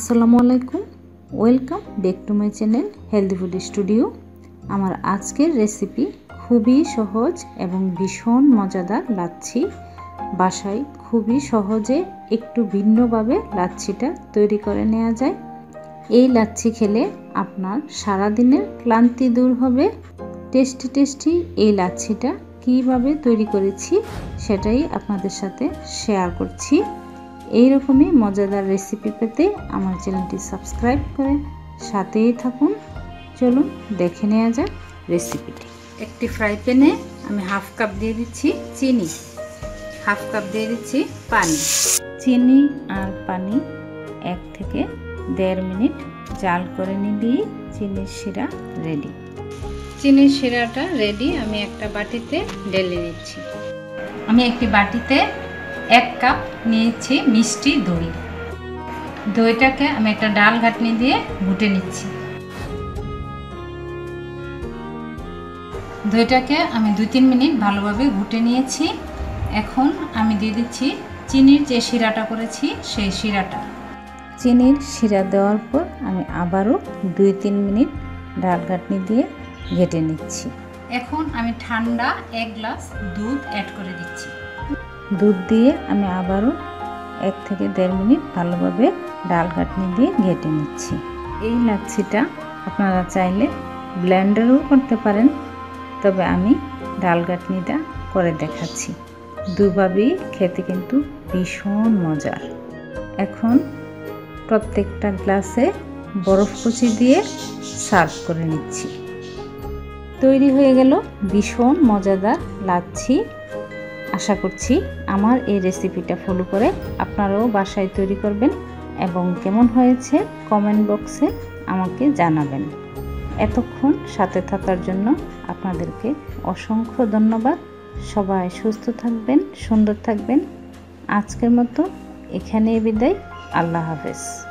আসসালামু আলাইকুম, welcome back to my channel healthy food studio. আমার আজকের রেসিপি খুবই সহজ এবং ভীষণ মজাদার লাচ্ছি। বাসায় খুবই সহজে একটু ভিন্নভাবে লাচ্ছিটা তৈরি করে নেওয়া যায়। এই লাচ্ছি খেলে আপনার সারাদিনের ক্লান্তি দূর হবে। টেস্টি এই লাচ্ছিটা কিভাবে তৈরি করেছি সেটাই আপনাদের সাথে শেয়ার করছি। এইরকমই মজাদার রেসিপি পেতে আমার চ্যানেলটি সাবস্ক্রাইব করে সাথেই থাকুন। চলুন দেখে নেওয়া যাক রেসিপিটি। একটি ফ্রাই প্যানে আমি হাফ কাপ দিয়ে দিচ্ছি চিনি, হাফ কাপ দিয়ে দিচ্ছি পানি। চিনি আর পানি 1 থেকে 1.5 মিনিট জাল করে নিলেই চিনির শিরা রেডি। চিনির শিরাটা রেডি। আমি একটা বাটিতে ঢেলে নিচ্ছি। আমি একটি বাটিতে 1 কাপ নিয়েছি মিষ্টি দই। দইটাকে আমি একটা ডাল ঘাটনি দিয়ে ঘুটে নিচ্ছি। দইটাকে আমি 2-3 মিনিট ভালোভাবে ঘুটে নিয়েছি। এখন আমি দিয়ে দিচ্ছি চিনির যে শিরাটা করেছি সেই শিরাটা। চিনির শিরা দেওয়ার পর আমি আবারও 2-3 মিনিট ডাল ঘাটনি দিয়ে ঘেটে নিচ্ছি। এখন আমি ঠান্ডা 1 গ্লাস দুধ অ্যাড করে দিচ্ছি। দুধ দিয়ে আমি আবারও 1 থেকে 1.5 মিনিট ভালোভাবে ডাল ঘাটনি দিয়ে ঘেটে নিচ্ছি। এই লাচ্ছিটা আপনারা চাইলে ব্লেন্ডারও করতে পারেন, তবে আমি ডাল ঘাটনিটা করে দেখাচ্ছি। দুভাবেই খেতে কিন্তু ভীষণ মজার। এখন প্রত্যেকটা গ্লাসে বরফ কুচি দিয়ে সার্ভ করে নিচ্ছি। তৈরি হয়ে গেল ভীষণ মজাদার লাচ্ছি। আশা করছি আমার এই রেসিপিটা ফলো করে আপনারাও বাসায় তৈরি করবেন এবং কেমন হয়েছে কমেন্ট বক্সে আমাকে জানাবেন। এতক্ষণ সাথে থাকার জন্য আপনাদেরকে অসংখ্য ধন্যবাদ। সবাই সুস্থ থাকবেন, সুন্দর থাকবেন। আজকের মতো এখানেই বিদায়। আল্লাহ হাফেজ।